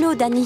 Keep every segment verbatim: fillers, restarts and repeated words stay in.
photos, Dani.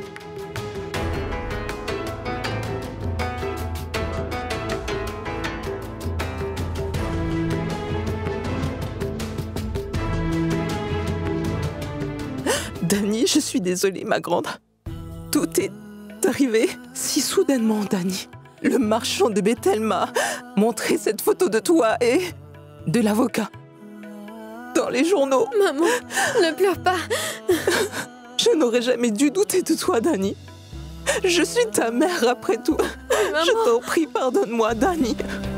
Dani, je suis désolée, ma grande. Tout est arrivé si soudainement, Dani. Le marchand de Bethel m'a montré cette photo de toi et de l'avocat. Dans les journaux. Maman, ne pleure pas. Je n'aurais jamais dû douter de toi, Dani. Je suis ta mère après tout. Maman. Je t'en prie, pardonne-moi, Dani.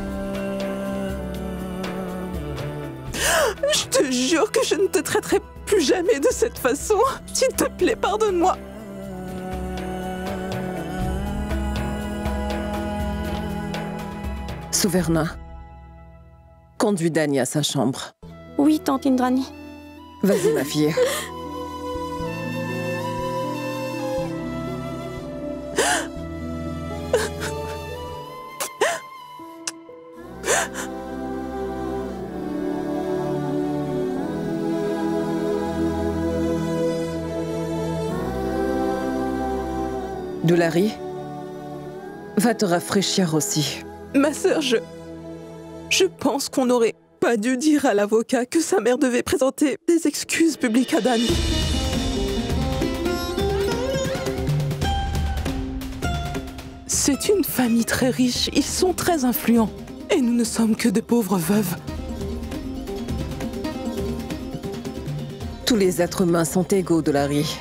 Je te jure que je ne te traiterai plus jamais de cette façon. S'il te plaît, pardonne-moi. Souverna, conduis Dani à sa chambre. Oui, tante Indrani. Vas-y, ma fille. Doulari, va te rafraîchir aussi. Ma sœur, je... Je pense qu'on n'aurait pas dû dire à l'avocat que sa mère devait présenter des excuses publiques à Dani. C'est une famille très riche, ils sont très influents. Et nous ne sommes que de pauvres veuves. Tous les êtres humains sont égaux, Doulari.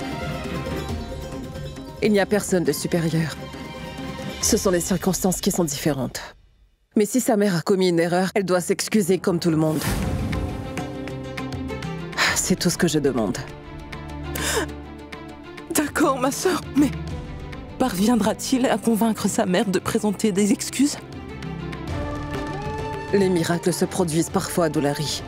Il n'y a personne de supérieur. Ce sont les circonstances qui sont différentes. Mais si sa mère a commis une erreur, elle doit s'excuser comme tout le monde. C'est tout ce que je demande. D'accord, ma sœur, mais parviendra-t-il à convaincre sa mère de présenter des excuses? Les miracles se produisent parfois, Doulari.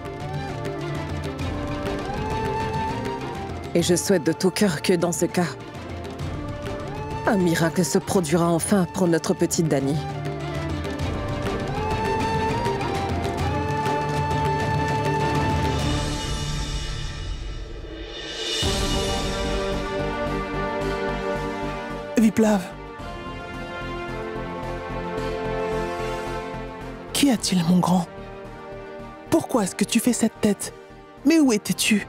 Et je souhaite de tout cœur que dans ce cas, un miracle se produira enfin pour notre petite Dani. Viplav. Qu'y a-t-il, mon grand? Pourquoi est-ce que tu fais cette tête? Mais où étais-tu?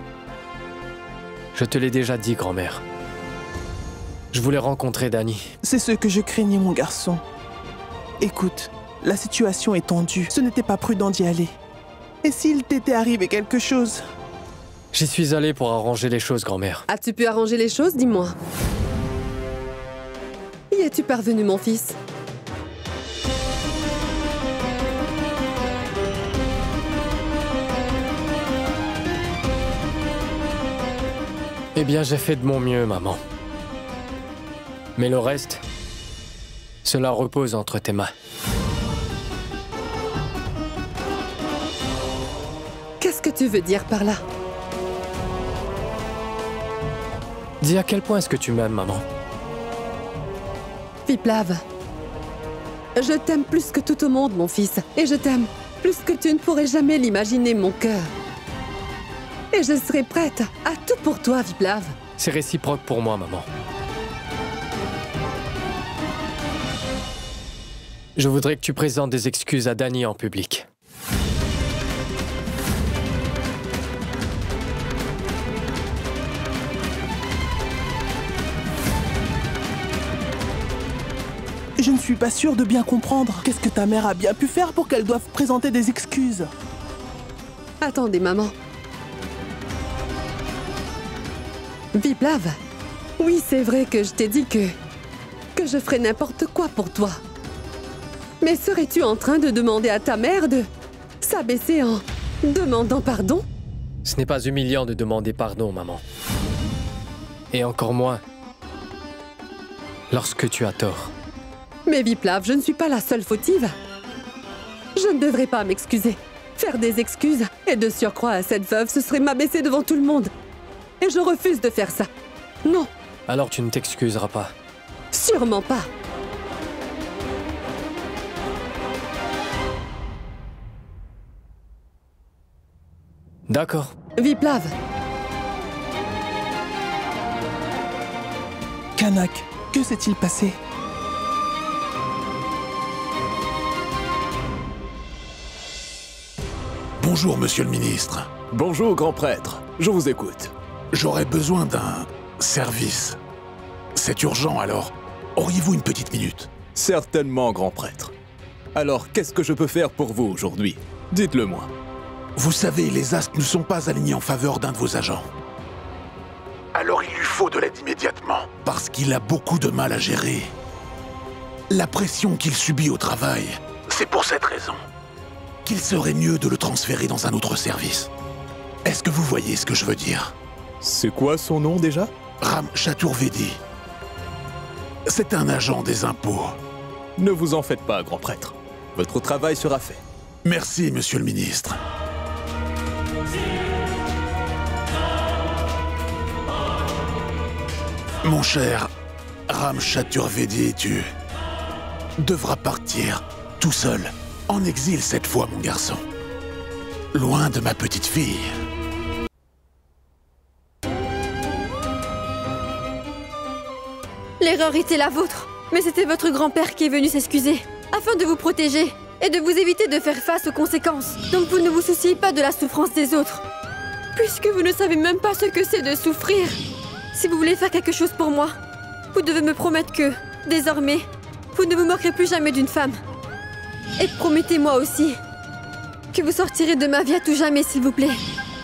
Je te l'ai déjà dit, grand-mère. Je voulais rencontrer Dani. C'est ce que je craignais, mon garçon. Écoute, la situation est tendue. Ce n'était pas prudent d'y aller. Et s'il t'était arrivé quelque chose? J'y suis allé pour arranger les choses, grand-mère. As-tu pu arranger les choses, dis-moi? Y es-tu parvenu, mon fils? Eh bien, j'ai fait de mon mieux, maman. Mais le reste, cela repose entre tes mains. Qu'est-ce que tu veux dire par là? Dis à quel point est-ce que tu m'aimes, maman? Viplav, je t'aime plus que tout au monde, mon fils. Et je t'aime plus que tu ne pourrais jamais l'imaginer, mon cœur. Et je serai prête à tout pour toi, Viplav. C'est réciproque pour moi, maman. Je voudrais que tu présentes des excuses à Dani en public. Je ne suis pas sûre de bien comprendre. Qu'est-ce que ta mère a bien pu faire pour qu'elle doive présenter des excuses? Attendez, maman. Viplav, oui, c'est vrai que je t'ai dit que... que je ferais n'importe quoi pour toi. Mais serais-tu en train de demander à ta mère de s'abaisser en demandant pardon? Ce n'est pas humiliant de demander pardon, maman. Et encore moins lorsque tu as tort. Mais Viplav, je ne suis pas la seule fautive. Je ne devrais pas m'excuser. Faire des excuses et de surcroît à cette veuve, ce serait m'abaisser devant tout le monde. Et je refuse de faire ça. Non. Alors tu ne t'excuseras pas. Sûrement pas. D'accord. Viplav. Kanak, que s'est-il passé? Bonjour, monsieur le ministre. Bonjour, grand prêtre. Je vous écoute. J'aurais besoin d'un service. C'est urgent, alors auriez-vous une petite minute? Certainement, grand prêtre. Alors, qu'est-ce que je peux faire pour vous aujourd'hui? Dites-le-moi. Vous savez, les astres ne sont pas alignés en faveur d'un de vos agents. Alors il lui faut de l'aide immédiatement, parce qu'il a beaucoup de mal à gérer la pression qu'il subit au travail. C'est pour cette raison qu'il serait mieux de le transférer dans un autre service. Est-ce que vous voyez ce que je veux dire? C'est quoi son nom déjà? Ram Chaturvedi. C'est un agent des impôts. Ne vous en faites pas, grand prêtre. Votre travail sera fait. Merci, monsieur le ministre. Mon cher Ram Chaturvedi, tu devras partir tout seul, en exil cette fois, mon garçon. Loin de ma petite fille. L'erreur était la vôtre, mais c'était votre grand-père qui est venu s'excuser, afin de vous protéger et de vous éviter de faire face aux conséquences. Donc vous ne vous souciez pas de la souffrance des autres, puisque vous ne savez même pas ce que c'est de souffrir. Si vous voulez faire quelque chose pour moi, vous devez me promettre que, désormais, vous ne vous moquerez plus jamais d'une femme. Et promettez-moi aussi que vous sortirez de ma vie à tout jamais, s'il vous plaît.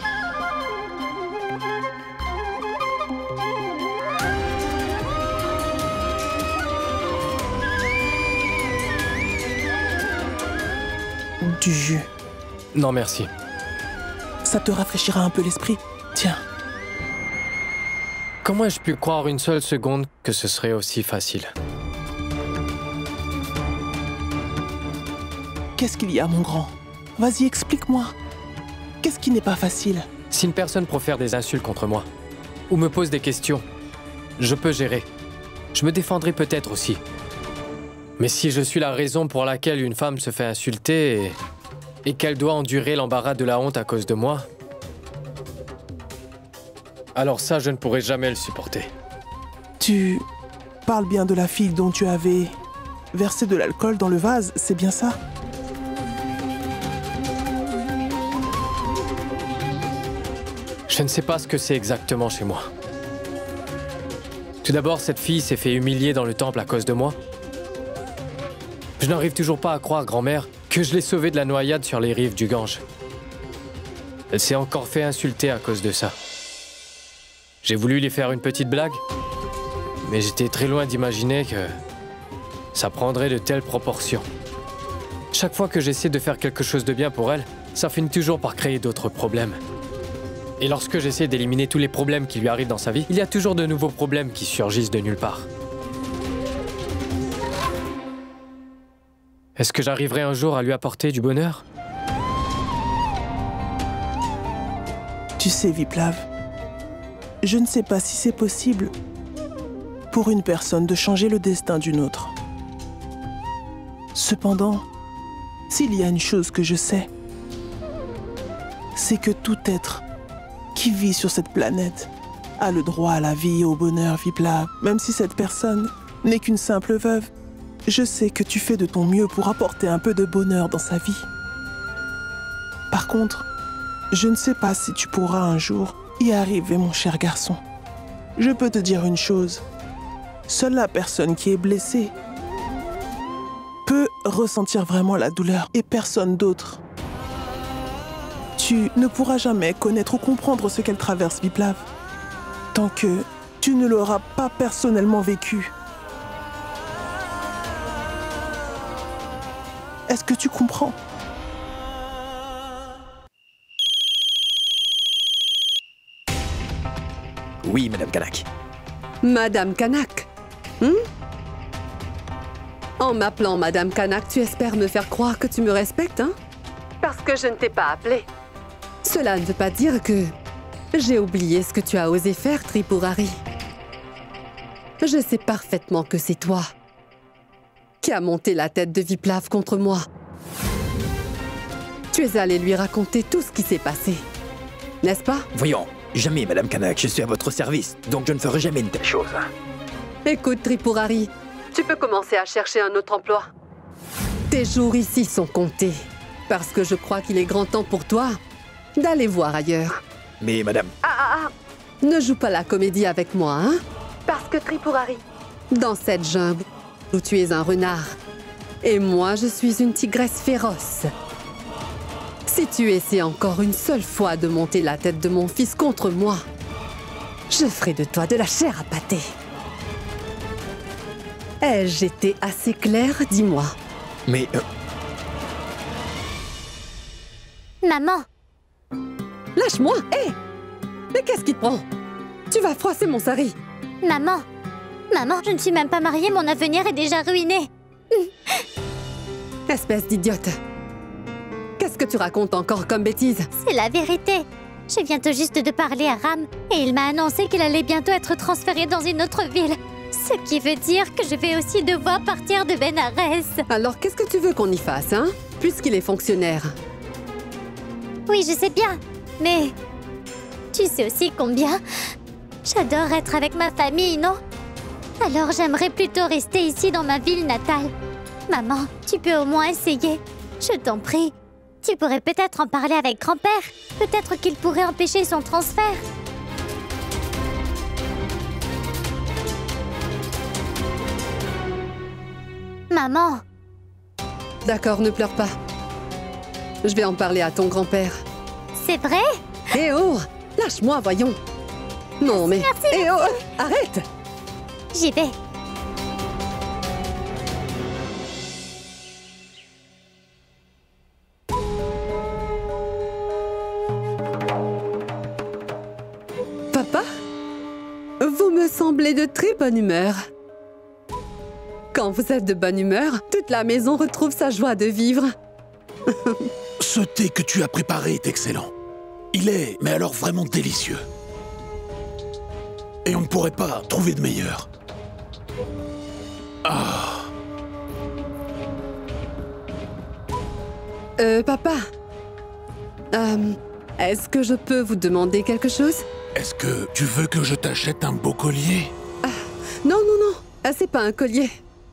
Du jus. Non, merci. Ça te rafraîchira un peu l'esprit. Tiens. Comment ai-je pu croire une seule seconde que ce serait aussi facile? Qu'est-ce qu'il y a, mon grand? Vas-y, explique-moi. Qu'est-ce qui n'est pas facile? Si une personne profère des insultes contre moi, ou me pose des questions, je peux gérer. Je me défendrai peut-être aussi. Mais si je suis la raison pour laquelle une femme se fait insulter et, et qu'elle doit endurer l'embarras de la honte à cause de moi, alors ça, je ne pourrai jamais le supporter. Tu parles bien de la fille dont tu avais versé de l'alcool dans le vase, c'est bien ça? Je ne sais pas ce que c'est exactement chez moi. Tout d'abord, cette fille s'est fait humilier dans le temple à cause de moi. Je n'arrive toujours pas à croire, grand-mère, que je l'ai sauvée de la noyade sur les rives du Gange. Elle s'est encore fait insulter à cause de ça. J'ai voulu lui faire une petite blague, mais j'étais très loin d'imaginer que ça prendrait de telles proportions. Chaque fois que j'essaie de faire quelque chose de bien pour elle, ça finit toujours par créer d'autres problèmes. Et lorsque j'essaie d'éliminer tous les problèmes qui lui arrivent dans sa vie, il y a toujours de nouveaux problèmes qui surgissent de nulle part. Est-ce que j'arriverai un jour à lui apporter du bonheur? Tu sais, Viplav, je ne sais pas si c'est possible pour une personne de changer le destin d'une autre. Cependant, s'il y a une chose que je sais, c'est que tout être qui vit sur cette planète a le droit à la vie et au bonheur, Viplav. Même si cette personne n'est qu'une simple veuve, je sais que tu fais de ton mieux pour apporter un peu de bonheur dans sa vie. Par contre, je ne sais pas si tu pourras un jour y arriver, mon cher garçon. Je peux te dire une chose. Seule la personne qui est blessée peut ressentir vraiment la douleur et personne d'autre. Tu ne pourras jamais connaître ou comprendre ce qu'elle traverse, Viplav, tant que tu ne l'auras pas personnellement vécu. Est-ce que tu comprends? Oui, Madame Kanak. Madame Kanak. Hmm? En m'appelant Madame Kanak, tu espères me faire croire que tu me respectes, hein? Parce que je ne t'ai pas appelée. Cela ne veut pas dire que j'ai oublié ce que tu as osé faire, Tripurari. Je sais parfaitement que c'est toi qui as monté la tête de Viplav contre moi. Tu es allé lui raconter tout ce qui s'est passé, n'est-ce pas? Voyons, jamais, Madame Kanak, je suis à votre service, donc je ne ferai jamais une telle chose. Écoute, Tripurari, tu peux commencer à chercher un autre emploi. Tes jours ici sont comptés, parce que je crois qu'il est grand temps pour toi d'aller voir ailleurs. Mais madame... Ah, ah, ah. Ne joue pas la comédie avec moi, hein? Parce que Tripurari, dans cette jungle où tu es un renard, et moi je suis une tigresse féroce. Si tu essaies encore une seule fois de monter la tête de mon fils contre moi, je ferai de toi de la chair à pâté. Ai-je été assez claire, dis-moi? Mais... Euh... Maman! Lâche-moi! Hé! Mais qu'est-ce qui te prend? Tu vas froisser mon sari! Maman! Maman, je ne suis même pas mariée, mon avenir est déjà ruiné! Espèce d'idiote! Qu'est-ce que tu racontes encore comme bêtise? C'est la vérité! Je viens tout juste de parler à Ram et il m'a annoncé qu'il allait bientôt être transféré dans une autre ville. Ce qui veut dire que je vais aussi devoir partir de Benares. Alors qu'est-ce que tu veux qu'on y fasse, hein? Puisqu'il est fonctionnaire. Oui, je sais bien, mais... Tu sais aussi combien j'adore être avec ma famille, non? Alors j'aimerais plutôt rester ici dans ma ville natale. Maman, tu peux au moins essayer. Je t'en prie. Tu pourrais peut-être en parler avec grand-père. Peut-être qu'il pourrait empêcher son transfert. Maman! D'accord, ne pleure pas. Je vais en parler à ton grand-père. C'est vrai? Eh oh! Lâche-moi, voyons! Non, mais... Merci, Eh merci. oh! Arrête! J'y vais. Papa? Vous me semblez de très bonne humeur. Quand vous êtes de bonne humeur, toute la maison retrouve sa joie de vivre. Ce thé que tu as préparé est excellent. Il est, mais alors vraiment délicieux. Et on ne pourrait pas trouver de meilleur. Ah. Euh, papa. Euh, est-ce que je peux vous demander quelque chose? Est-ce que tu veux que je t'achète un beau collier? Ah, non, non, non. Ah, c'est pas un collier.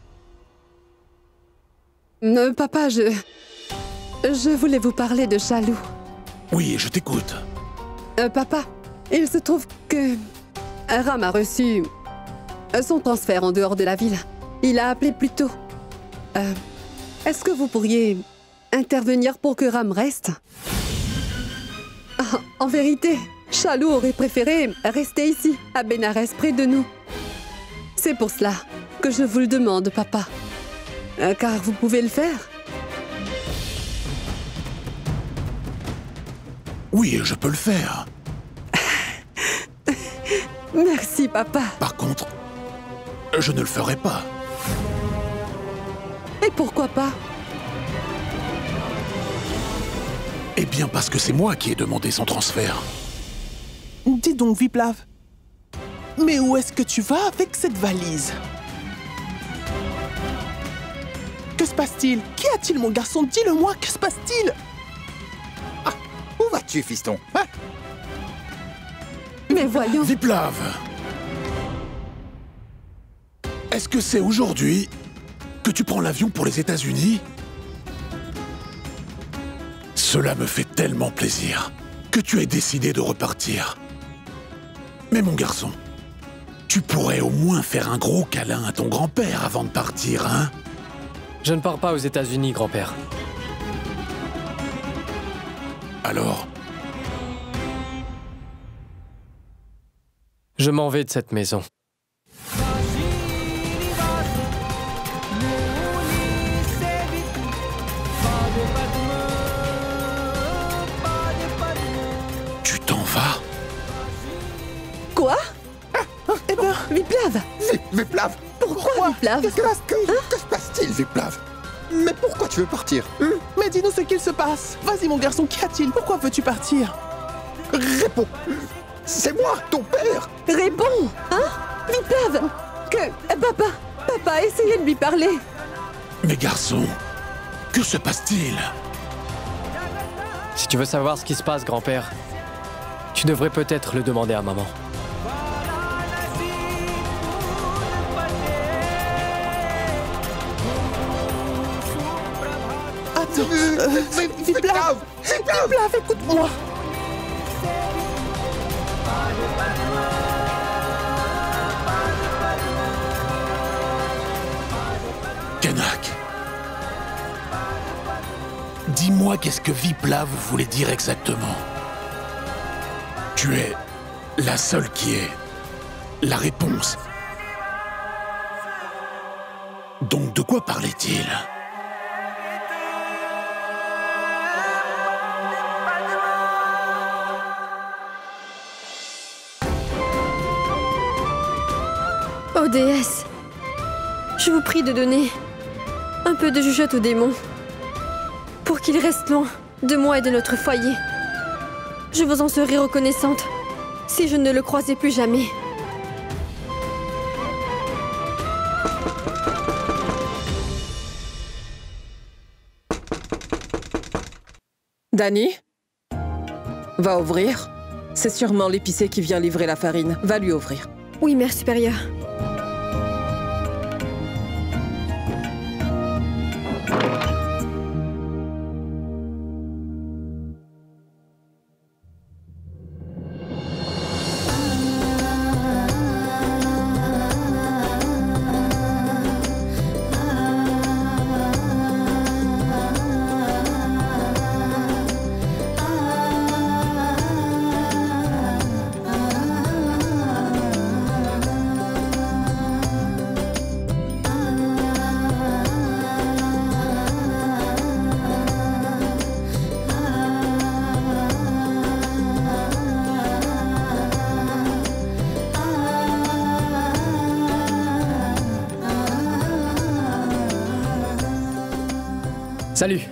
Euh, papa, je... Je voulais vous parler de Chalou. Oui, je t'écoute. Euh, papa, il se trouve que... Ram a reçu son transfert en dehors de la ville. Il a appelé plus tôt. Euh, Est-ce que vous pourriez intervenir pour que Ram reste? Ah, en vérité, Chalou aurait préféré rester ici, à Benares, près de nous. C'est pour cela que je vous le demande, papa. Euh, car vous pouvez le faire. Oui, je peux le faire. Merci, papa. Par contre, je ne le ferai pas. Et pourquoi pas? Eh bien, parce que c'est moi qui ai demandé son transfert. Dis donc, Viplav. Mais où est-ce que tu vas avec cette valise? Que se passe-t-il? Qu'y a-t-il, mon garçon? Dis-le-moi, que se passe-t-il? Ah, où vas-tu, fiston, hein? Mais voyons... Viplav! Est-ce que c'est aujourd'hui que tu prends l'avion pour les États-Unis? Cela me fait tellement plaisir que tu aies décidé de repartir. Mais mon garçon, tu pourrais au moins faire un gros câlin à ton grand-père avant de partir, hein? Je ne pars pas aux États-Unis, grand-père. Alors? Je m'en vais de cette maison. Tu t'en vas? Quoi? Eh ben, Viplav! Viplav! Pourquoi, Viplav? Que, que, que se passe-t-il, Viplav? Mais pourquoi tu veux partir? Hum, Mais dis-nous ce qu'il se passe. Vas-y, mon garçon, qu'y a-t-il? Pourquoi veux-tu partir? Réponds! C'est moi, ton père! Réponds! Hein? Viplav! Que... eh, Papa! Papa, essayez de lui parler! Mais garçon, que se passe-t-il? Si tu veux savoir ce qui se passe, grand-père, tu devrais peut-être le demander à maman. Euh, Viplav Viplav, écoute-moi. Kanak. Dis-moi qu'est-ce que Viplav voulait dire exactement. Tu es la seule qui est la réponse. Donc de quoi parlait-il? Oh déesse, je vous prie de donner un peu de jugeote au démon pour qu'il reste loin de moi et de notre foyer. Je vous en serai reconnaissante si je ne le croisais plus jamais. Danny? Va ouvrir. C'est sûrement l'épicier qui vient livrer la farine. Va lui ouvrir. Oui, mère supérieure. Salut.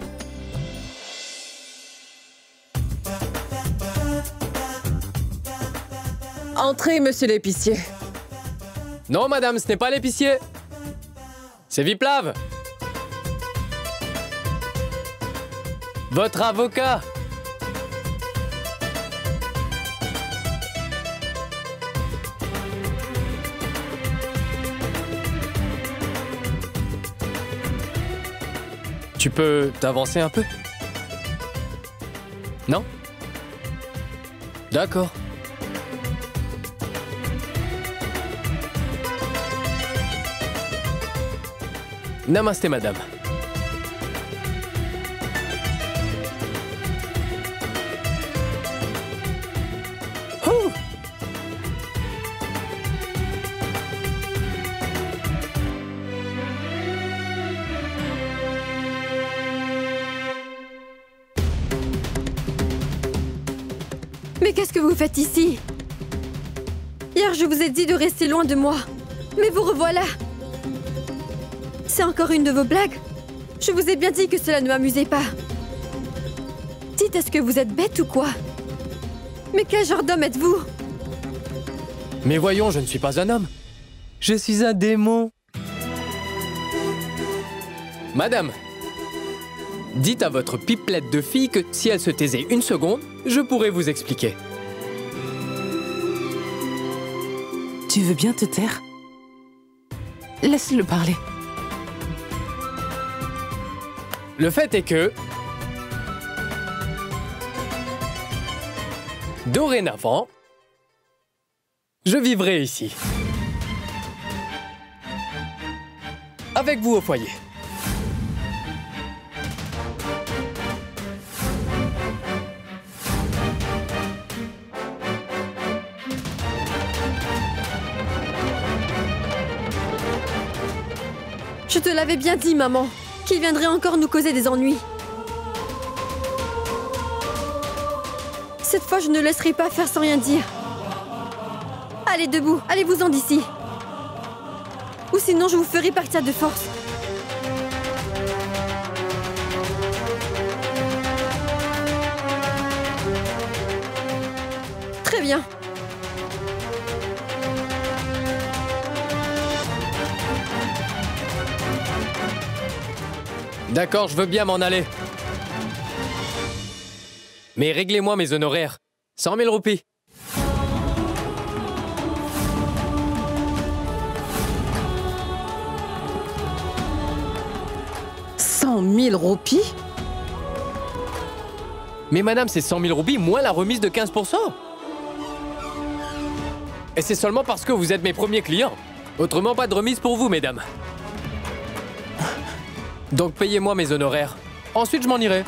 Entrez, monsieur l'épicier. Non, madame, ce n'est pas l'épicier. C'est Viplav. Votre avocat. Tu peux t'avancer un peu? Non? D'accord. Namasté, madame. Oh! Mais qu'est-ce que vous faites ici? Hier, je vous ai dit de rester loin de moi. Mais vous revoilà. C'est encore une de vos blagues? Je vous ai bien dit que cela ne m'amusait pas. Dites, est-ce que vous êtes bête ou quoi? Mais quel genre d'homme êtes-vous? Mais voyons, je ne suis pas un homme. Je suis un démon. Madame, dites à votre pipelette de fille que si elle se taisait une seconde, je pourrais vous expliquer. Tu veux bien te taire? Laisse-le parler. Le fait est que... dorénavant, je vivrai ici. Avec vous au foyer. Je te l'avais bien dit, maman, qu'il viendrait encore nous causer des ennuis. Cette fois, je ne laisserai pas faire sans rien dire. Allez, debout, allez-vous-en d'ici. Ou sinon, je vous ferai partir de force. Très bien. D'accord, je veux bien m'en aller. Mais réglez-moi mes honoraires. cent mille roupies. Cent mille roupies? Mais madame, c'est cent mille roupies moins la remise de quinze pour cent. Et c'est seulement parce que vous êtes mes premiers clients. Autrement, pas de remise pour vous, mesdames. Donc payez-moi mes honoraires. Ensuite, je m'en irai.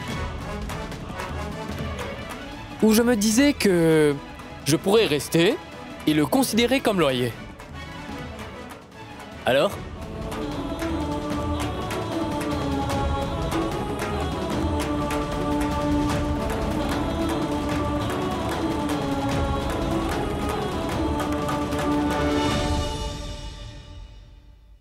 Ou je me disais que je pourrais rester et le considérer comme loyer. Alors ?